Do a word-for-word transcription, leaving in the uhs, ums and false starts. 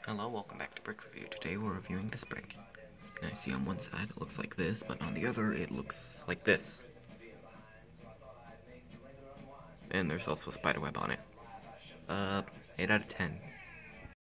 Hello, welcome back to Brick Review. Today we're reviewing this brick. Now you see on one side it looks like this, but on the other it looks like this. And there's also a spider web on it. Uh, eight out of ten.